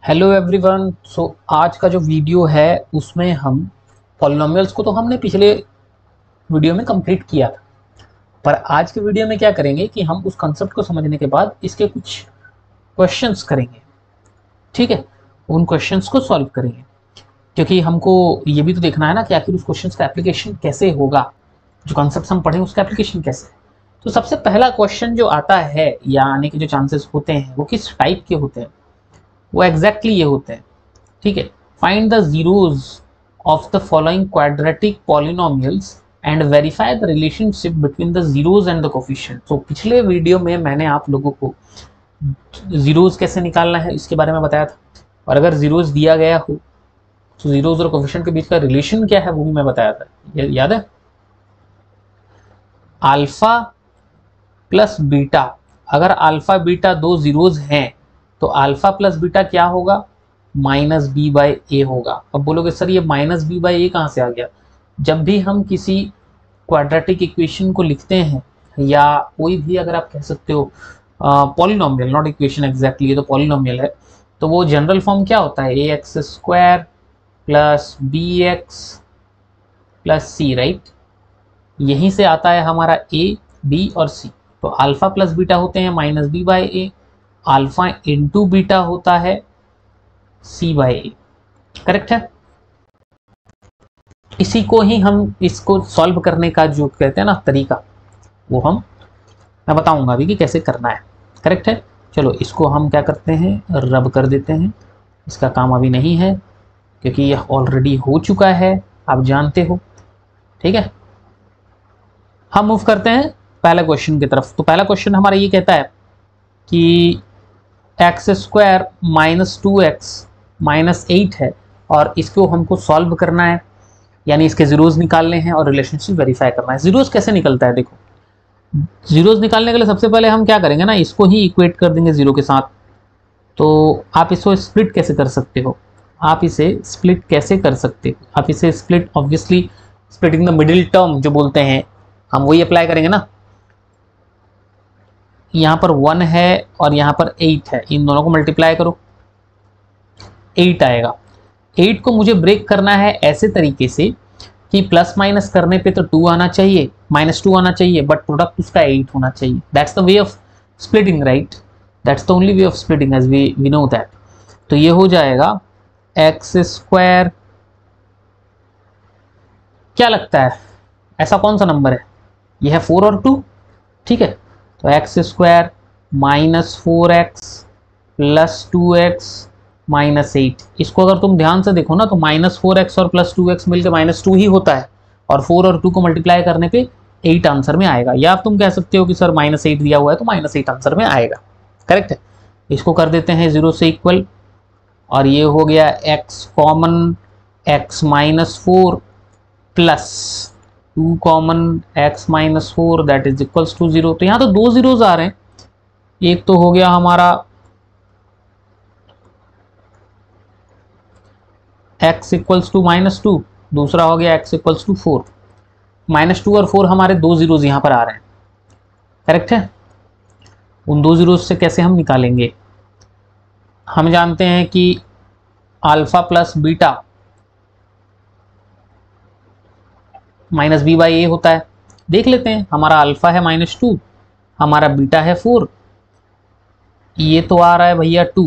Hello everyone. सो आज का जो वीडियो है उसमें हम पॉलिनोमियल्स को तो हमने पिछले वीडियो में कंप्लीट किया था, पर आज के वीडियो में क्या करेंगे कि हम उस कंसेप्ट को समझने के बाद इसके कुछ क्वेश्चंस करेंगे। ठीक है, उन क्वेश्चंस को सॉल्व करेंगे क्योंकि हमको ये भी तो देखना है ना कि आखिर उस क्वेश्चंस का एप्लीकेशन कैसे होगा, जो कंसेप्ट हम पढ़ें उसका एप्लीकेशन कैसे है। तो सबसे पहला क्वेश्चन जो आता है या आने के जो चांसेस होते हैं वो किस टाइप के होते हैं, वो एग्जैक्टली ये होते हैं। ठीक है, find the zeros of the following quadratic polynomials and verify the relationship between the zeros and the coefficient. तो पिछले वीडियो में मैंने आप लोगों को जीरोज कैसे निकालना है इसके बारे में बताया था, और अगर जीरोज दिया गया हो तो जीरोज और कोफिशिएंट के बीच का रिलेशन क्या है वो भी मैं बताया था, याद है? अल्फा प्लस बीटा, अगर अल्फा बीटा दो जीरोज हैं तो अल्फा प्लस बीटा क्या होगा? माइनस बी बाई ए होगा। अब बोलोगे सर ये माइनस बी बाई ए कहाँ से आ गया? जब भी हम किसी क्वाड्रेटिक इक्वेशन को लिखते हैं या कोई भी अगर आप कह सकते हो पॉलिनोमियल, नॉट इक्वेशन एग्जैक्टली, ये तो पॉलिनोमियल है, तो वो जनरल फॉर्म क्या होता है? A x square plus b x plus c, right? यहीं से आता है हमारा ए बी और सी। तो अल्फा प्लस बीटा होते हैं minus b by a, alpha into beta होता है सी बाई ए। करेक्ट है? इसी को ही हम इसको सॉल्व करने का जो कहते हैं ना तरीका, वो मैं बताऊंगा अभी कि कैसे करना है। करेक्ट है? चलो इसको हम क्या करते हैं, रब कर देते हैं। इसका काम अभी नहीं है क्योंकि यह ऑलरेडी हो चुका है, आप जानते हो। ठीक है, हम मूव करते हैं पहले क्वेश्चन की तरफ। तो पहला क्वेश्चन हमारा ये कहता है कि x square minus 2x minus 8 है और इसको हमको सॉल्व करना है, यानी इसके जीरोज निकालने हैं और रिलेशनशिप वेरीफाई करना है। जीरोज कैसे निकलता है? देखो, जीरोज निकालने के लिए सबसे पहले हम क्या करेंगे ना, इसको ही इक्वेट कर देंगे जीरो के साथ। तो आप इसको स्प्लिट कैसे कर सकते हो? आप इसे स्प्लिट कैसे कर सकते हो? आप इसे split, obviously splitting the middle term जो बोलते हैं, हम वही अप्लाई करेंगे ना। यहाँ पर 1 है और यहाँ पर 8 है, इन दोनों को मल्टीप्लाई करो, 8 आएगा। 8 को मुझे ब्रेक करना है ऐसे तरीके से कि प्लस माइनस करने पे तो 2 आना चाहिए, -2 आना चाहिए, बट प्रोडक्ट उसका 8 होना चाहिए। That's the way of splitting, right? That's the only way of splitting as we know that. तो ये हो जाएगा एक्स स्क्वायर, क्या लगता है ऐसा कौन सा नंबर है? ये है 4 और 2। ठीक है, तो x square minus 4x plus 2x minus 8। इसको अगर तुम ध्यान से देखो ना तो -4x और प्लस 2x मिलकर -2 ही होता है, और 4 और 2 को मल्टीप्लाई करने पे 8 आंसर में आएगा। या तुम कह सकते हो कि सर -8 दिया हुआ है तो -8 आंसर में आएगा। करेक्ट है? इसको कर देते हैं 0 से इक्वल, और ये हो गया x common x minus 4 plus 2 common x minus 4 that is equals to 0। तो यहाँ तो दो जीरोज आ रहे हैं, एक तो हो गया हमारा x इक्वल्स टू -2, दूसरा हो गया x इक्वल्स टू 4। -2 और 4 हमारे दो जीरोज यहाँ पर आ रहे हैं। करेक्ट है? उन दो जीरोज से कैसे हम निकालेंगे? हम जानते हैं कि alpha plus beta minus b by a होता है। देख लेते हैं, हमारा अल्फा है -2, हमारा बीटा है 4, ये तो आ रहा है भैया 2।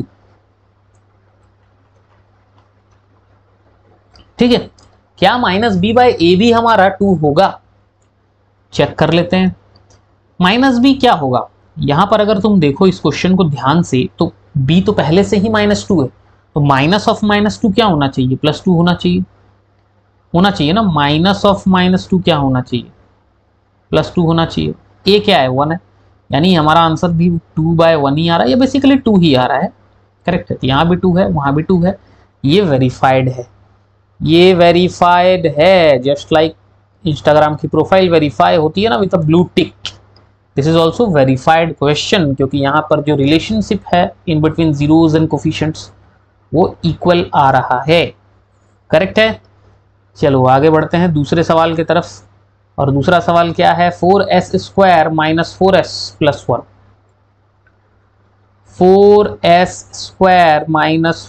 ठीक है, क्या माइनस बी बाई ए भी हमारा 2 होगा? चेक कर लेते हैं। माइनस बी क्या होगा? यहां पर अगर तुम देखो इस क्वेश्चन को ध्यान से तो बी तो पहले से ही -2 है, तो माइनस ऑफ -2 क्या होना चाहिए? +2 होना चाहिए, होना चाहिए ना। माइनस ऑफ -2 क्या होना चाहिए? +2 होना चाहिए। ए क्या है? 1 है, यानी हमारा आंसर भी 2/1 ही आ रहा है, या बेसिकली 2 ही आ रहा है। करेक्ट है? तो यहाँ भी 2 है, वहां भी 2 है, ये वेरीफाइड है, ये वेरीफाइड है। जस्ट लाइक इंस्टाग्राम की प्रोफाइल वेरीफाई होती है ना with a blue tick, this is also verified question, क्योंकि यहाँ पर जो रिलेशनशिप है in between zeros and coefficients वो इक्वल आ रहा है। करेक्ट है? चलो आगे बढ़ते हैं दूसरे सवाल की तरफ, और दूसरा सवाल क्या है? 4s square minus 4s plus 1। 4s² minus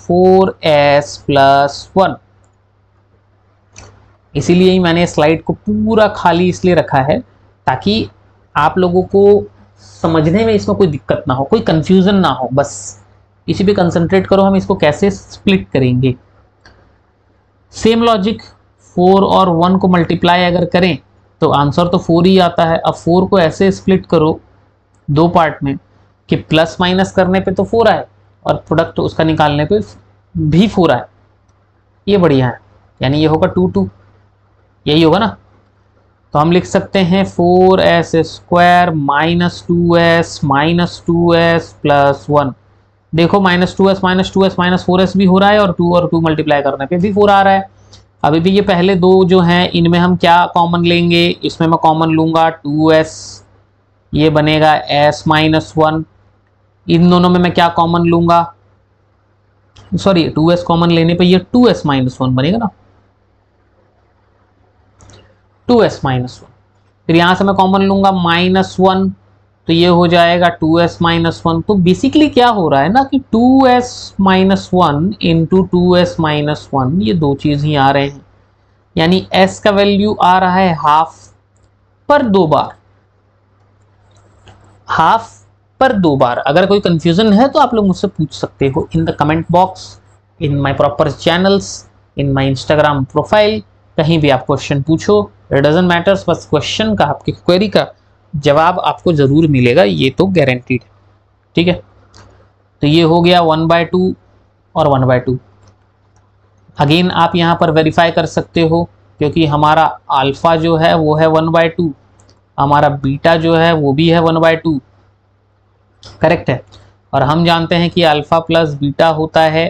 4s+1। इसीलिए ही मैंने स्लाइड को पूरा खाली इसलिए रखा है ताकि आप लोगों को समझने में इसमें कोई दिक्कत ना हो, कोई कंफ्यूजन ना हो, बस इसी पे कंसंट्रेट करो हम इसको कैसे स्प्लिट करेंगे। सेम लॉजिक 4 और 1 को मल्टीप्लाई अगर करें तो आंसर तो 4 ही आता है। अब 4 को ऐसे स्प्लिट करो दो पार्ट में कि प्लस माइनस करने पे तो 4 आए और प्रोडक्ट उसका निकालने पे भी 4 आए, ये बढ़िया है। यानी ये होगा 2 2, यही होगा ना। तो हम लिख सकते हैं 4s² माइनस 2s+1। देखो -2s माइनस 4s भी हो रहा है और 2 मल्टीप्लाई करने पे भी 4 आ रहा है। अभी भी ये पहले दो जो हैं इनमें हम क्या कॉमन लेंगे, इसमें मैं कॉमन लूंगा 2s, ये बनेगा s-1। इन दोनों में मैं क्या कॉमन लूंगा, सॉरी 2s कॉमन लेने पे ये 2s-1 बनेगा ना, 2s-1। फिर यहां से मैं कॉमन लूंगा -1 तो ये हो जाएगा 2s-1। तो बेसिकली क्या हो रहा है ना कि 2s-1 इंटू 2s-1, ये दो चीज ही आ रहे हैं। यानी s का वैल्यू आ रहा है हाफ पर 2 बार, हाफ पर 2 बार। अगर कोई कंफ्यूजन है तो आप लोग मुझसे पूछ सकते हो in the comment box, in my proper channels, in my Instagram profile, कहीं भी आप क्वेश्चन पूछो, इट डजंट मैटर्स, बस क्वेश्चन का, आपकी क्वेरी का जवाब आपको जरूर मिलेगा, ये तो गारंटीड है। ठीक है, तो ये हो गया 1/2 और 1/2। अगेन आप यहाँ पर वेरीफाई कर सकते हो क्योंकि हमारा अल्फा जो है वो है 1/2, हमारा बीटा जो है वो भी है 1/2, करेक्ट है। और हम जानते हैं कि अल्फा प्लस बीटा होता है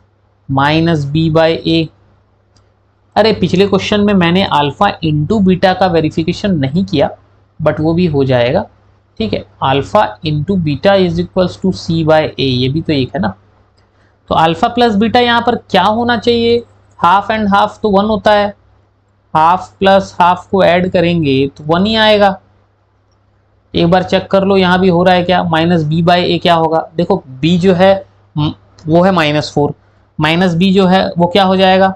-b/a। अरे पिछले क्वेश्चन में मैंने अल्फा इंटू बीटा का वेरिफिकेशन नहीं किया, बट वो भी हो जाएगा। ठीक है, alpha into beta is equals to c/a, ये भी तो एक है ना। तो अल्फा प्लस बीटा यहाँ पर क्या होना चाहिए, हाफ एंड हाफ तो 1 होता है, हाफ प्लस हाफ को ऐड करेंगे तो 1 ही आएगा। एक बार चेक कर लो यहाँ भी हो रहा है क्या, -b/a क्या होगा, देखो b जो है वो है -4, माइनस b जो है वो क्या हो जाएगा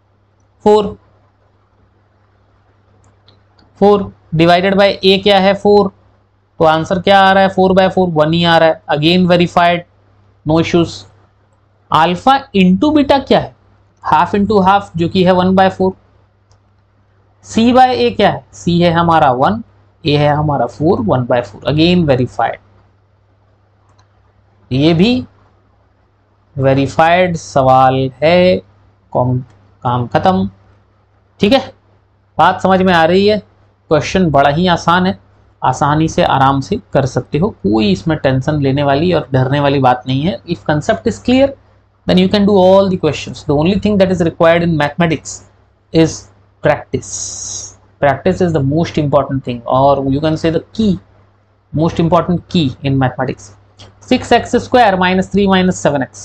4 डिवाइडेड बाय a क्या है 4, तो आंसर क्या आ रहा है 4/4, 1 ही आ रहा है। Again verified, no issues. Alpha into beta क्या है, हाफ इंटू हाफ जो कि है 1/4। c/a क्या है, c है हमारा 1, a है हमारा 4, 1/4, अगेन वेरीफाइड। ये भी वेरीफाइड सवाल है, काम खत्म। ठीक है, बात समझ में आ रही है। क्वेश्चन बड़ा ही आसान है, आसानी से आराम से कर सकते हो, कोई इसमें टेंशन लेने वाली और डरने वाली बात नहीं है। If concept is clear then you can do all the questions. The only thing that is required in mathematics is practice. Practice is the most important thing, or you can say the key, most important key in mathematics. 6x² minus 3 minus 7x,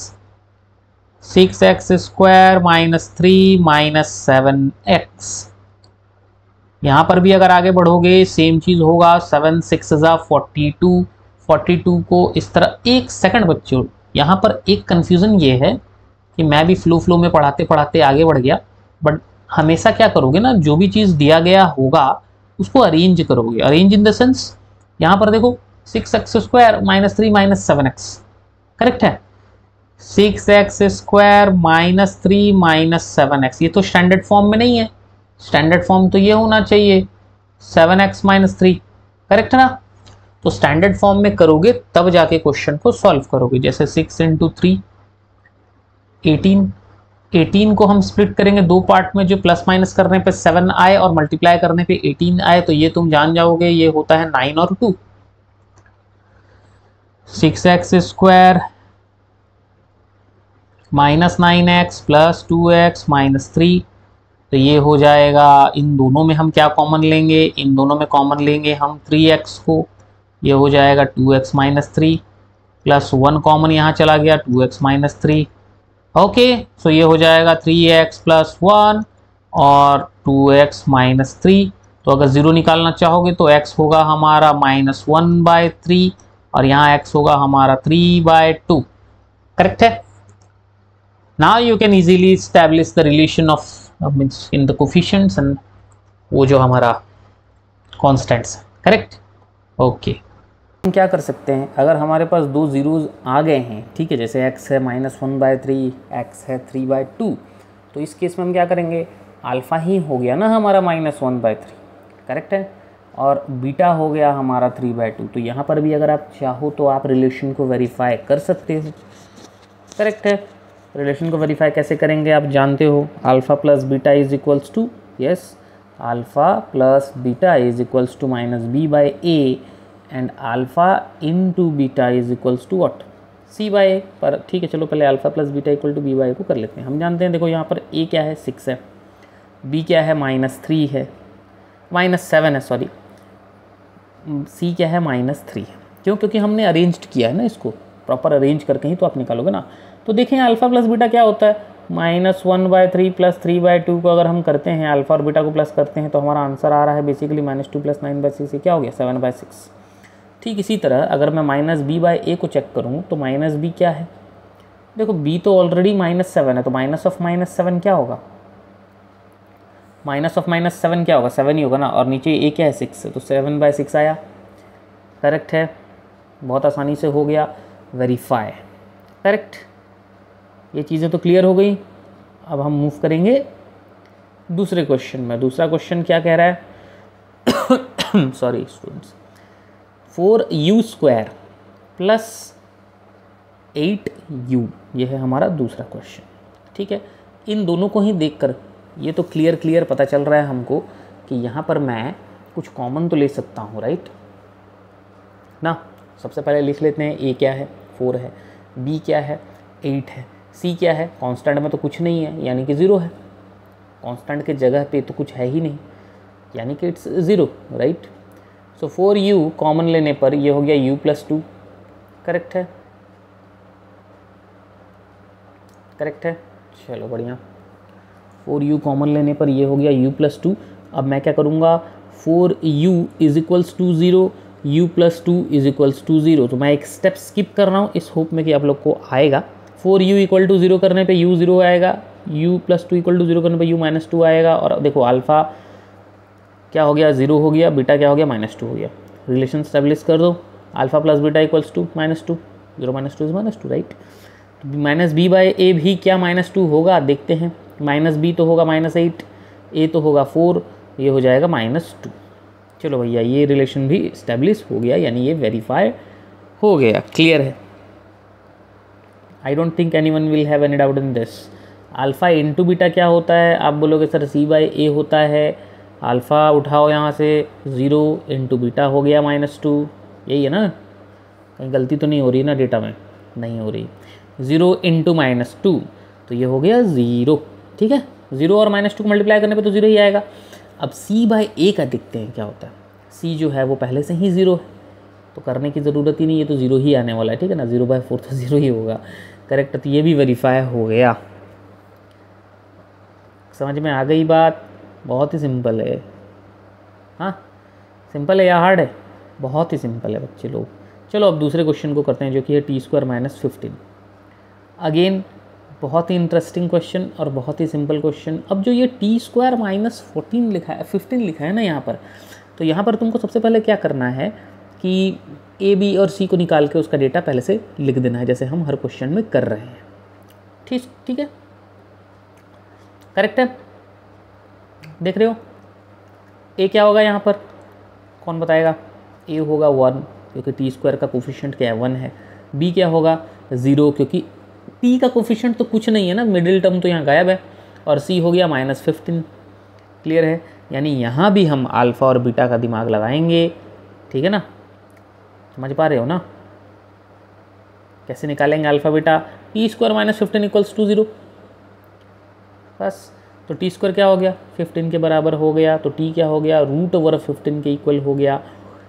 6x² minus 3 minus 7x। यहाँ पर भी अगर आगे बढ़ोगे same चीज होगा, 7 6 42, 42 को इस तरह। एक सेकंड बच्चों, यहाँ पर एक कंफ्यूजन ये है कि मैं भी फ्लो में पढ़ाते पढ़ाते आगे बढ़ गया, बट हमेशा क्या करोगे ना, जो भी चीज़ दिया गया होगा उसको अरेंज करोगे। अरेंज इन द सेंस, यहाँ पर देखो 6x² minus 3 minus 7x, correct है। 6x² minus 3 minus 7x, ये तो स्टैंडर्ड फॉर्म में नहीं है, स्टैंडर्ड फॉर्म तो ये होना चाहिए 7x minus 3, करेक्ट है ना। तो स्टैंडर्ड फॉर्म में करोगे तब जाके क्वेश्चन को सॉल्व करोगे। जैसे 6 × 3 18, 18 को हम स्प्लिट करेंगे दो पार्ट में, जो प्लस माइनस करने पे 7 आए और मल्टीप्लाई करने पे 18 आए, तो ये तुम जान जाओगे ये होता है 9 और 2। 6x² minus 9x plus 2x minus 3, तो ये हो जाएगा। इन दोनों में हम क्या कॉमन लेंगे, इन दोनों में कॉमन लेंगे हम 3x को, ये हो जाएगा 2x minus 3 प्लस 1 कॉमन यहाँ चला गया 2x minus 3। ओके, सो ये हो जाएगा 3x plus 1 और 2x minus 3। तो अगर 0 निकालना चाहोगे तो x होगा हमारा -1/3 और यहाँ x होगा हमारा 3/2। करेक्ट है। Now you can easily establish the relation of means in the coefficients and वो जो हमारा कॉन्स्टेंट्स है। करेक्ट। ओके, हम क्या कर सकते हैं, अगर हमारे पास दो ज़ीरोज़ आ गए हैं, ठीक है, जैसे x है -1/3, x है 3/2, तो इस केस में हम क्या करेंगे, अल्फ़ा ही हो गया ना हमारा -1/3। करेक्ट है। और बीटा हो गया हमारा 3/2। तो यहाँ पर भी अगर आप चाहो तो आप रिलेशन को वेरीफाई कर सकते हो। करेक्ट है। रिलेशन को वेरीफाई कैसे करेंगे आप जानते हो, alpha plus beta is equals to, yes, alpha plus beta is equals to -b/a and alpha into beta is equals to what, c/a। पर ठीक है, चलो पहले alpha plus beta equal to b/a को कर लेते हैं। हम जानते हैं, देखो यहाँ पर a क्या है 6 है, b क्या है -3 है, -7 है सॉरी, c क्या है -3 है। क्यों? क्योंकि हमने अरेंज्ड किया है ना, इसको प्रॉपर अरेंज करके ही तो आप निकालोगे ना। तो देखें अल्फ़ा प्लस बीटा क्या होता है, -1/3 प्लस 3/2 को अगर हम करते हैं, अल्फ़ा और बीटा को प्लस करते हैं, तो हमारा आंसर आ रहा है बेसिकली -2 + 9/6 क्या हो गया 7/6। ठीक इसी तरह अगर मैं -b/a को चेक करूँ तो -b क्या है, देखो b तो ऑलरेडी -7 है, तो -7 क्या होगा, -7 क्या होगा, 7 ही होगा ना, और नीचे a क्या है 6 है, तो 7/6 आया। करेक्ट है, बहुत आसानी से हो गया वेरीफाई। करेक्ट, ये चीज़ें तो क्लियर हो गई। अब हम मूव करेंगे दूसरे क्वेश्चन में। दूसरा क्वेश्चन क्या कह रहा है सॉरी स्टूडेंट्स, 4u² + 8u, ये है हमारा दूसरा क्वेश्चन। ठीक है, इन दोनों को ही देखकर ये तो क्लियर पता चल रहा है हमको कि यहाँ पर मैं कुछ कॉमन तो ले सकता हूँ, राइट ना। सबसे पहले लिख लेते हैं, a क्या है 4 है, b क्या है 8 है, c क्या है, कांस्टेंट में तो कुछ नहीं है यानी कि 0 है, कांस्टेंट के जगह पे तो कुछ है ही नहीं यानी कि it's 0, right. So 4u common लेने पर ये हो गया u + 2। करेक्ट है, करेक्ट है, चलो बढ़िया। 4u कॉमन लेने पर ये हो गया u + 2। अब मैं क्या करूँगा, 4u = 0, u + 2 = 0। तो मैं एक स्टेप स्किप कर रहा हूँ इस होप में कि आप लोग को आएगा। 4u = 0 करने पे u 0 आएगा, u + 2 = 0 करने पे u - 2 आएगा, और देखो अल्फ़ा क्या हो गया 0 हो गया, बीटा क्या हो गया -2 हो गया। रिलेशन स्टेब्लिश कर दो, alpha plus beta equals to -2, 0 - 2 is -2, right. -b/a भी क्या -2 होगा, देखते हैं। -b तो होगा -8, a तो होगा 4, ये हो जाएगा -2। चलो भैया, ये रिलेशन भी इस्टेब्लिश हो गया, यानी ये वेरीफाई हो गया। क्लियर है, I don't think anyone will have any doubt in this. Alpha into beta क्या होता है, आप बोलोगे सर c/a होता है। अल्फ़ा उठाओ यहाँ से, 0 इंटू बीटा हो गया -2, यही है ना, कहीं गलती तो नहीं हो रही ना डेटा में, नहीं हो रही। 0 इंटू -2 तो ये हो गया 0, ठीक है। 0 और -2 को मल्टीप्लाई करने पे तो 0 ही आएगा। अब c/a का देखते हैं क्या होता है। c जो है वो पहले से ही 0 है, तो करने की ज़रूरत ही नहीं, ये तो 0 ही आने वाला है, ठीक है ना। 0/4 तो 0 ही होगा, करेक्ट। तो ये भी वेरीफाई हो गया। समझ में आ गई बात, बहुत ही सिंपल है। हाँ, सिंपल है या हार्ड है, बहुत ही सिंपल है बच्चे लोग। चलो अब दूसरे क्वेश्चन को करते हैं, जो कि है t² - 15। अगेन बहुत ही इंटरेस्टिंग क्वेश्चन और बहुत ही सिंपल क्वेश्चन। अब जो ये t² - 14 लिखा है, 15 लिखा है ना यहाँ पर, तो यहाँ पर तुमको सबसे पहले क्या करना है कि a, b और c को निकाल के उसका डेटा पहले से लिख देना है, जैसे हम हर क्वेश्चन में कर रहे हैं। ठीक है, करेक्ट है। देख रहे हो a क्या होगा यहाँ पर, कौन बताएगा। a होगा 1, क्योंकि t² का कोफिशिएंट क्या है 1 है। b क्या होगा 0, क्योंकि t का कोफिशिएंट तो कुछ नहीं है ना, मिडिल टर्म तो यहाँ गायब है। और c हो गया -15। क्लियर है, यानी यहाँ भी हम अल्फ़ा और बीटा का दिमाग लगाएंगे, ठीक है ना। समझ पा रहे हो ना, कैसे निकालेंगे अल्फ़ा बीटा। t² - 15 = 0, बस। तो t² क्या हो गया 15 के बराबर हो गया, तो t क्या हो गया √15 के इक्वल हो गया।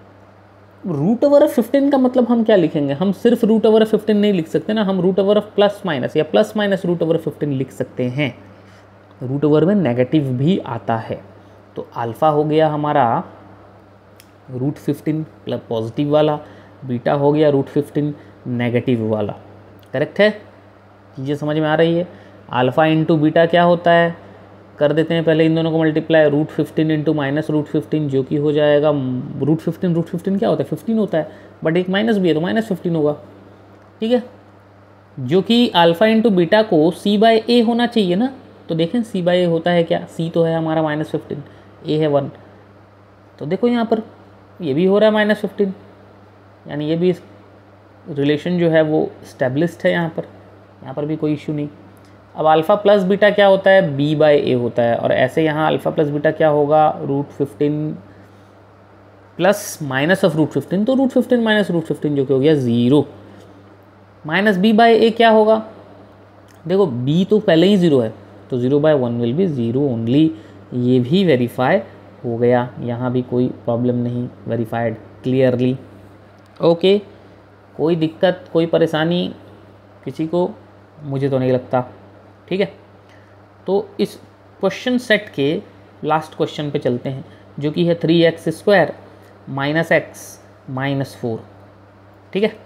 √15 का मतलब हम क्या लिखेंगे, हम सिर्फ √15 नहीं लिख सकते ना, हम √+- या +- √15 लिख सकते हैं। रूट में नेगेटिव भी आता है, तो अल्फ़ा हो गया हमारा √15 प्लस पॉजिटिव वाला, बीटा हो गया √15 नेगेटिव वाला। करेक्ट है, चीज़ें समझ में आ रही है। अल्फ़ा इंटू बीटा क्या होता है, कर देते हैं पहले इन दोनों को मल्टीप्लाई, √15 इंटू -√15 जो कि हो जाएगा √15 क्या होता है 15 होता है, बट एक माइनस भी है तो -15 होगा। ठीक है, जो कि अल्फ़ा इंटू बीटा को c/a होना चाहिए ना। तो देखें c/a होता है क्या, c तो है हमारा -15, a है 1, तो देखो यहाँ पर ये भी हो रहा है -15, यानी ये भी रिलेशन जो है वो स्टेब्लिश्ड है यहाँ पर भी कोई इशू नहीं। अब अल्फ़ा प्लस बीटा क्या होता है, b/a होता है, और ऐसे यहाँ अल्फ़ा प्लस बीटा क्या होगा, √15 प्लस माइनस ऑफ √15, तो √15 माइनस √15 जो कि हो गया 0, माइनस b/a क्या होगा, देखो b तो पहले ही 0 है, तो 0/1 विल बी 0 ओनली। ये भी वेरीफाई हो गया, यहाँ भी कोई प्रॉब्लम नहीं, वेरीफाइड क्लियरली। ओके, कोई दिक्कत कोई परेशानी किसी को, मुझे तो नहीं लगता। ठीक है, तो इस क्वेश्चन सेट के लास्ट क्वेश्चन पे चलते हैं, जो कि है 3x² - x - 4। ठीक है,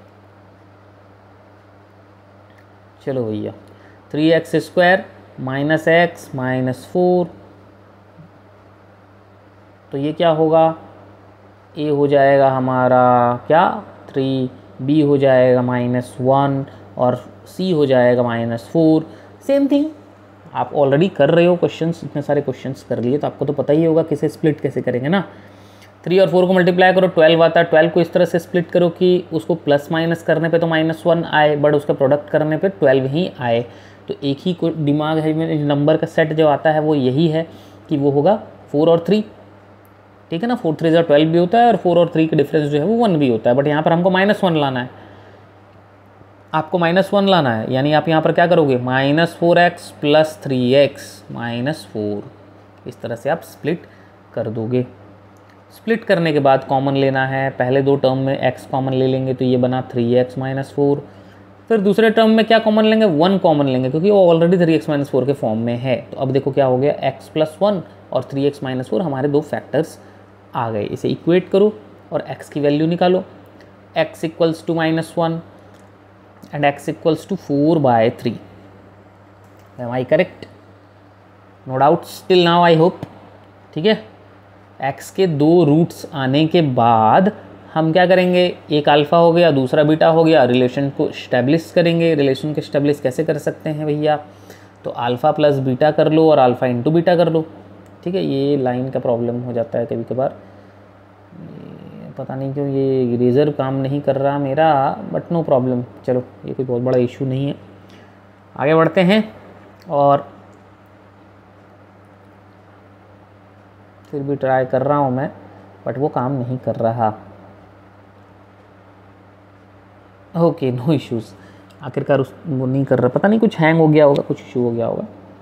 चलो भैया 3x² - x - 4, तो ये क्या होगा, a हो जाएगा हमारा क्या 3, b हो जाएगा -1 और c हो जाएगा -4। सेम थिंग आप ऑलरेडी कर रहे हो, क्वेश्चंस इतने सारे क्वेश्चंस कर लिए तो आपको तो पता ही होगा किसे स्प्लिट कैसे करेंगे ना। 3 और 4 को मल्टीप्लाई करो 12 आता है, 12 को इस तरह से स्प्लिट करो कि उसको प्लस माइनस करने पे तो -1 आए, बट उसका प्रोडक्ट करने पे 12 ही आए। तो एक ही दिमाग है, नंबर का सेट जो आता है वो यही है कि वो होगा 4 और 3। ठीक है ना, 4 3 12 भी होता है और 4 और 3 का डिफरेंस जो है वो 1 भी होता है, बट यहाँ पर हमको -1 लाना है, आपको -1 लाना है, यानी आप यहाँ पर क्या करोगे, -4x + 3x - 4, इस तरह से आप स्प्लिट कर दोगे। स्प्लिट करने के बाद कॉमन लेना है, पहले दो टर्म में x कॉमन ले लेंगे तो ये बना 3x - 4, फिर दूसरे टर्म में क्या कॉमन लेंगे, 1 कॉमन लेंगे क्योंकि वो ऑलरेडी 3x - 4 के फॉर्म में है। तो अब देखो क्या हो गया, x + 1 और 3x - 4 हमारे दो फैक्टर्स आ गए। इसे इक्वेट करो और x की वैल्यू निकालो, x = -1 and x = 4/3। Am I correct, no doubts till now I hope. ठीक है, x के दो रूट्स आने के बाद हम क्या करेंगे, एक अल्फ़ा हो गया दूसरा बीटा हो गया, रिलेशन को इस्टेब्लिश करेंगे। रिलेशन को इस्टेब्लिश कैसे कर सकते हैं भैया, तो अल्फ़ा प्लस बीटा कर लो और अल्फ़ा इंटू बीटा कर लो। ठीक है, ये लाइन का प्रॉब्लम हो जाता है कभी कभार, पता नहीं क्यों ये इरेज़र काम नहीं कर रहा मेरा, बट नो प्रॉब्लम, चलो ये कोई बहुत बड़ा इशू नहीं है। आगे बढ़ते हैं, और फिर भी ट्राई कर रहा हूँ मैं, बट वो काम नहीं कर रहा। ओके, नो इश्यूज़, आखिरकार वो नहीं कर रहा, पता नहीं कुछ हैंग हो गया होगा, कुछ इशू हो गया होगा।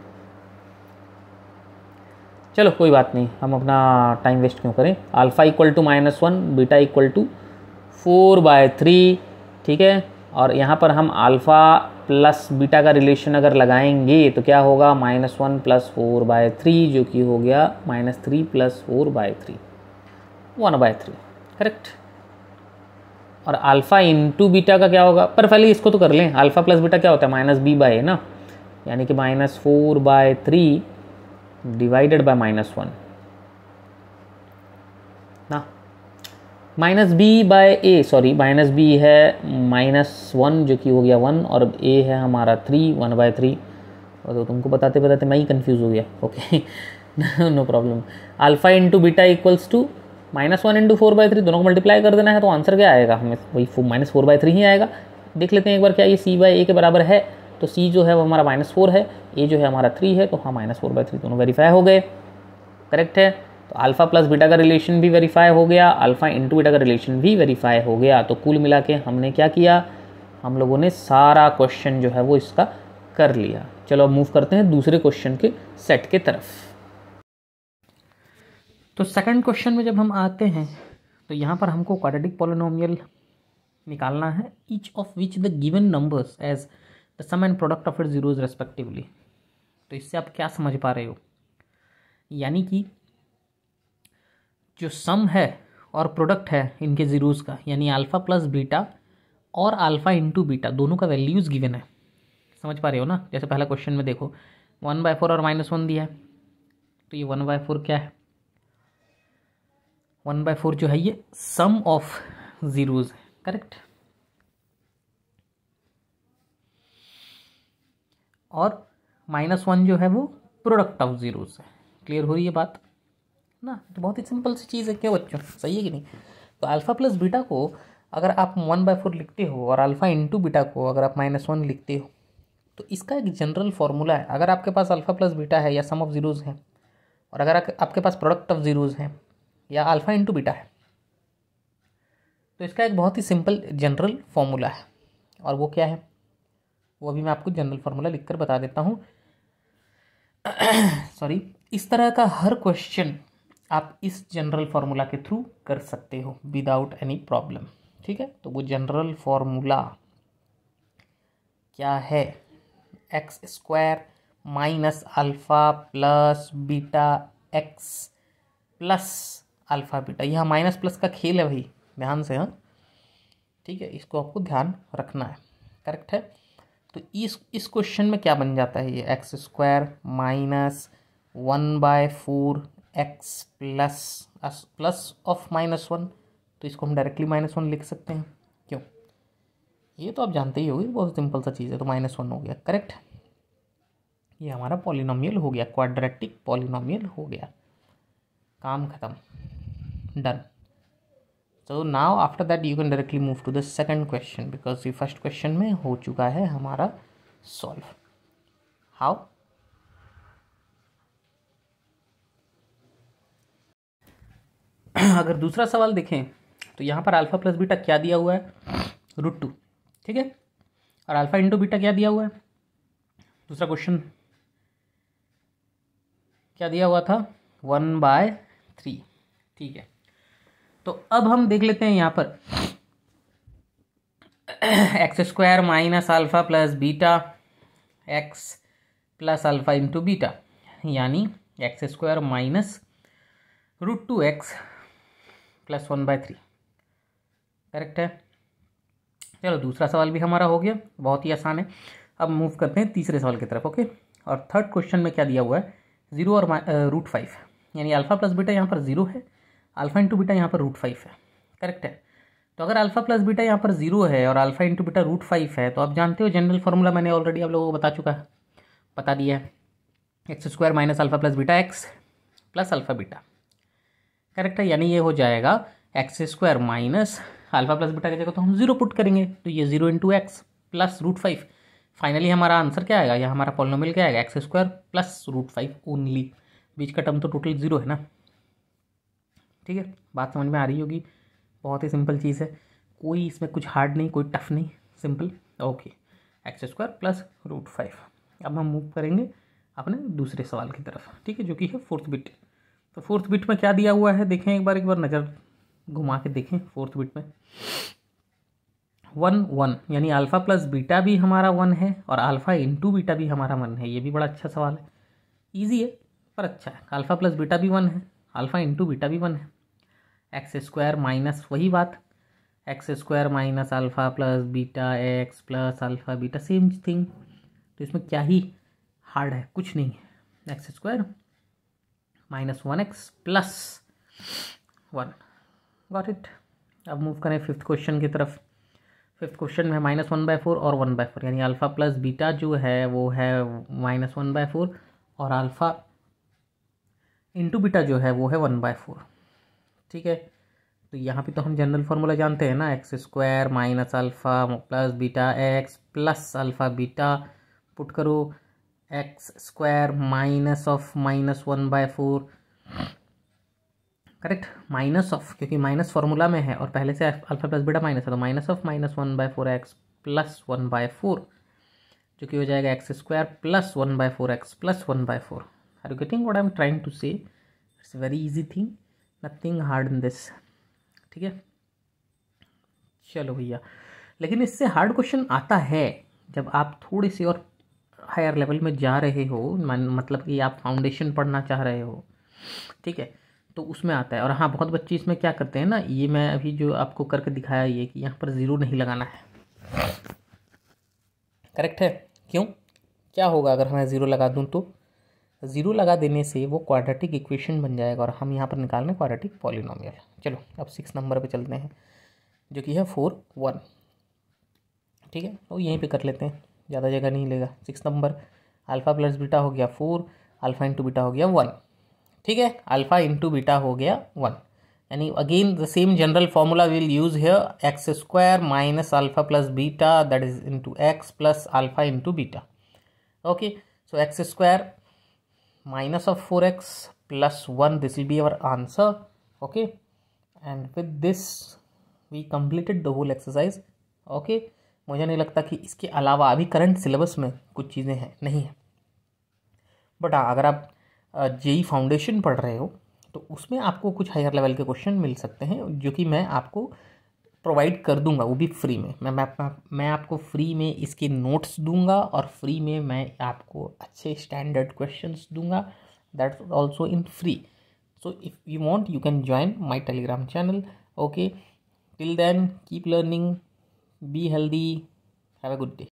चलो कोई बात नहीं, हम अपना टाइम वेस्ट क्यों करें। Alpha = -1, beta = 4/3। ठीक है, और यहाँ पर हम अल्फ़ा प्लस बीटा का रिलेशन अगर लगाएंगे तो क्या होगा, -1 + 4/3 जो कि हो गया -3 + 4/3, 1/3। करेक्ट, और अल्फ़ा इंटू बीटा का क्या होगा, पर पहले इसको तो कर लें, अल्फ़ा प्लस बीटा क्या होता है -b/a ना, यानी कि -4/3 डिवाइडेड बाय -1 ना, -b/a, सॉरी -b है -1 जो कि हो गया 1, और a है हमारा 3, 1/3। और तो तुमको बताते बताते मैं ही कंफ्यूज हो गया। Okay, no problem. Alpha into beta = -1 into 4/3, दोनों को मल्टीप्लाई कर देना है, तो आंसर क्या आएगा हमें, वही -4/3 ही आएगा। देख लेते हैं एक बार क्या ये c/a के बराबर है, तो c जो है वो हमारा -4 है, a जो है हमारा 3 है, तो हाँ -4/3 दोनों वेरीफाई हो गए। करेक्ट है, तो अल्फ़ा प्लस बीटा का रिलेशन भी वेरीफाई हो गया, अल्फ़ा इंटू बीटा का रिलेशन भी वेरीफाई हो गया। तो कुल मिला के हमने क्या किया, हम लोगों ने सारा क्वेश्चन जो है वो इसका कर लिया। चलो अब मूव करते हैं दूसरे क्वेश्चन के सेट के तरफ। तो सेकंड क्वेश्चन में जब हम आते हैं तो यहाँ पर हमको क्वाड्रेटिक पॉलिनोमियल निकालना है, each of which the given numbers as the sum and product of it zeros respectively. तो इससे आप क्या समझ पा रहे हो, यानी कि जो सम है और प्रोडक्ट है इनके ज़ीरोज़ का, यानी अल्फ़ा प्लस बीटा और अल्फ़ा इंटू बीटा दोनों का वैल्यूज़ गिवन है। समझ पा रहे हो ना? जैसे पहला क्वेश्चन में देखो 1/4 और -1 दिया है, तो ये 1/4 क्या है? 1/4 जो है ये सम ऑफ ज़ीरोज़ है, करेक्ट। और -1 जो है वो प्रोडक्ट ऑफ ज़ीरोज़ है। क्लियर हो रही है बात ना? तो बहुत ही सिंपल सी चीज़ है, क्यों बच्चों? सही है कि नहीं? तो अल्फ़ा प्लस बीटा को अगर आप 1/4 लिखते हो और अल्फ़ा इंटू बीटा को अगर आप -1 लिखते हो, तो इसका एक जनरल फॉर्मूला है। अगर आपके पास अल्फ़ा प्लस बीटा है या सम ऑफ ज़ीरोज़ है, और अगर आपके पास प्रोडक्ट ऑफ ज़ीरोज़ है या अल्फ़ा इंटू बीटा है, तो इसका एक बहुत ही सिंपल जनरल फॉर्मूला है। और वो क्या है? वो अभी मैं आपको जनरल फार्मूला लिखकर बता देता हूँ। सॉरी, इस तरह का हर क्वेश्चन आप इस जनरल फार्मूला के थ्रू कर सकते हो विदाउट एनी प्रॉब्लम। ठीक है, तो वो जनरल फार्मूला क्या है? x² minus alpha plus beta x plus alpha beta. यहाँ माइनस प्लस का खेल है भाई, ध्यान से। हाँ, ठीक है, इसको आपको ध्यान रखना है, करेक्ट है। तो इस क्वेश्चन में क्या बन जाता है? ये x² minus 1/4 x plus of -1, तो इसको हम डायरेक्टली -1 लिख सकते हैं। क्यों? ये तो आप जानते ही होगे, बहुत सिंपल सा चीज़ है। तो -1 हो गया, करेक्ट। ये हमारा पॉलिनोमियल हो गया, क्वाड्रेटिक पॉलिनोमियल हो गया, काम खत्म, done. So now after that you can directly move to the second question, because ये फर्स्ट क्वेश्चन में हो चुका है हमारा सॉल्व। हाउ? अगर दूसरा सवाल देखें तो यहाँ पर अल्फ़ा प्लस बीटा क्या दिया हुआ है? √2, ठीक है। और अल्फ़ा इंटू बीटा क्या दिया हुआ है? दूसरा क्वेश्चन क्या दिया हुआ था? 1/3, ठीक है। तो अब हम देख लेते हैं यहाँ पर x² minus alpha plus beta x plus alpha into beta, यानी x² minus √2x plus 1/3, correct है। चलो दूसरा सवाल भी हमारा हो गया, बहुत ही आसान है। अब मूव करते हैं तीसरे सवाल की तरफ, ओके। और थर्ड क्वेश्चन में क्या दिया हुआ है? 0 और √5, यानी अल्फ़ा प्लस बीटा यहाँ पर 0 है, अल्फ़ा इंटू बीटा यहाँ पर √5 है, करेक्ट है। तो अगर अल्फ़ा प्लस बीटा यहाँ पर 0 है और अल्फ़ा इंटू बीटा √5 है, तो आप जानते हो जनरल फार्मूला मैंने ऑलरेडी आप लोगों को बता दिया है, x² minus alpha plus beta x plus alpha beta, correct है। यानी ये हो जाएगा x² minus alpha plus beta की जगह तो हम 0 पुट करेंगे, तो ये 0 इंटू एक्स प्लस √5। फाइनली हमारा आंसर क्या आएगा? या हमारा पॉलिनोमियल क्या आएगा? x² plus √5 only. बीच का टर्म तो टोटल 0 है ना, ठीक है। बात समझ में आ रही होगी, बहुत ही सिंपल चीज़ है, कोई इसमें कुछ हार्ड नहीं, कोई टफ नहीं, सिंपल, ओके। x² plus √5। अब हम मूव करेंगे अपने दूसरे सवाल की तरफ, ठीक है, जो कि है फोर्थ बिट। तो फोर्थ बिट में क्या दिया हुआ है देखें, एक बार नज़र घुमा के देखें। फोर्थ बिट में 1 यानी अल्फ़ा प्लस बीटा भी हमारा 1 है और अल्फ़ा इंटू बीटा भी हमारा 1 है। ये भी बड़ा अच्छा सवाल है, ईजी है पर अच्छा है। अल्फ़ा प्लस बीटा भी 1 है, अल्फ़ा इंटू बीटा भी 1 है। x² माइनस वही बात, x² minus alpha plus beta x plus alpha beta, same thing. तो इसमें क्या ही हार्ड है? कुछ नहीं है। x² minus 1x plus 1, got it. अब मूव करें फिफ्थ क्वेश्चन की तरफ। फिफ्थ क्वेश्चन में -1/4 और 1/4, यानी अल्फ़ा प्लस बीटा जो है वो है -1/4 और अल्फ़ा इंटू बीटा जो है वो है 1/4, ठीक है। तो यहाँ पे तो हम जनरल फार्मूला जानते हैं ना, x² minus alpha plus beta x plus alpha beta, put करो x² minus of -1/4, correct, minus of, क्योंकि माइनस फार्मूला में है और पहले से अल्फ़ा प्लस बीटा माइनस है, तो माइनस ऑफ -1/4x प्लस 1/4, जो कि हो जाएगा x² plus 1/4x plus 1/4। Are you getting what I am trying to say? It's very easy thing, nothing hard in this, ठीक है। चलो भैया, लेकिन इससे हार्ड क्वेश्चन आता है जब आप थोड़े से और हायर लेवल में जा रहे हो, मतलब कि आप फाउंडेशन पढ़ना चाह रहे हो, ठीक है। तो उसमें आता है। और हाँ, बहुत बच्चे इसमें क्या करते हैं ना, ये मैं अभी जो आपको करके दिखाया ये कि यहाँ पर ज़ीरो नहीं लगाना है। करेक्ट है? क्यों? क्या होगा अगर मैं ज़ीरो लगा दूँ तो? ज़ीरो लगा देने से वो क्वाड्रेटिक इक्वेशन बन जाएगा और हम यहाँ पर निकाल रहे हैं क्वाड्रेटिक पॉलिनोमियल। चलो अब 6 नंबर पे चलते हैं, जो कि है 4 1। ठीक है, तो यहीं पे कर लेते हैं, ज़्यादा जगह नहीं लेगा। 6 नंबर, अल्फ़ा प्लस बीटा हो गया 4, अल्फ़ा इंटू बीटा हो गया 1। ठीक है, अल्फ़ा इंटू बीटा हो गया 1, यानी again the same general formula will use here, x square minus alpha plus beta that is into x plus alpha into beta. Okay, so x square minus of 4x plus 1, this will be our answer. Okay, and with this we completed the whole exercise. Okay, मुझे नहीं लगता कि इसके अलावा अभी current syllabus में कुछ चीज़ें हैं नहीं है, बट हाँ अगर आप जेई फाउंडेशन पढ़ रहे हो तो उसमें आपको कुछ हायर लेवल के क्वेश्चन मिल सकते हैं, जो कि मैं आपको प्रोवाइड कर दूंगा, वो भी फ्री में। मैं आपको फ्री में इसके नोट्स दूंगा और फ्री में मैं आपको अच्छे स्टैंडर्ड क्वेश्चंस दूंगा, that's also in free. So if you want you can join my Telegram channel. Okay, till then keep learning, be healthy, have a good day.